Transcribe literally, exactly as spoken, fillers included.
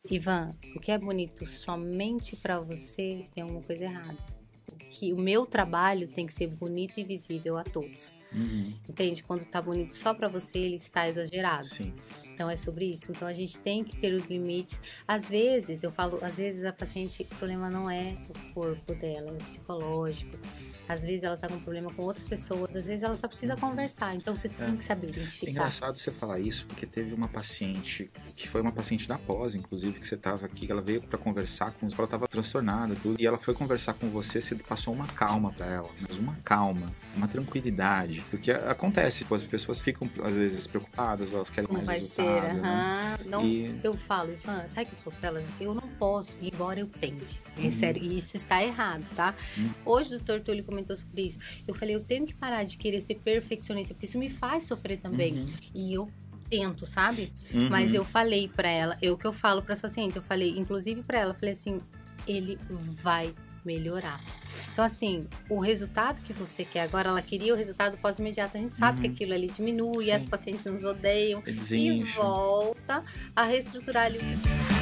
Ivan, o que é bonito somente pra você tem alguma coisa errada. Que o meu trabalho tem que ser bonito e visível a todos. Uhum. Entende? Quando tá bonito só pra você, ele está exagerado. Sim. Então é sobre isso. Então a gente tem que ter os limites. Às vezes, eu falo, às vezes a paciente, o problema não é o corpo dela, é o psicológico. Às vezes ela tá com problema com outras pessoas, às vezes ela só precisa conversar. Então você tem É. que saber É identificar. engraçado você falar isso, porque teve uma paciente, que foi uma paciente da pós, inclusive, que você tava aqui, que ela veio pra conversar com, ela tava transtornada e tudo, e ela foi conversar com você, você passou uma calma pra ela, mas uma calma, uma tranquilidade, porque acontece, pô, as pessoas ficam, às vezes, preocupadas, elas querem Como mais vai resultado, ser? né? Aham. Não, E- eu falo, Ivan, sabe o que eu falo pra elas? Eu não posso, embora eu tente. É Uhum. sério, e isso está errado, tá? Uhum. Hoje o doutor Túlio comentou sobre isso. Eu falei, eu tenho que parar de querer ser perfeccionista, porque isso me faz sofrer também. Uhum. E eu tento, sabe? Uhum. Mas eu falei pra ela, eu que eu falo pras pacientes, eu falei, inclusive pra ela, falei assim, ele vai melhorar. Então, assim, o resultado que você quer agora, ela queria o resultado pós-imediato. A gente sabe Uhum. que aquilo ali diminui, Sim. as pacientes nos odeiam. Ele E desincha. volta a reestruturar ali o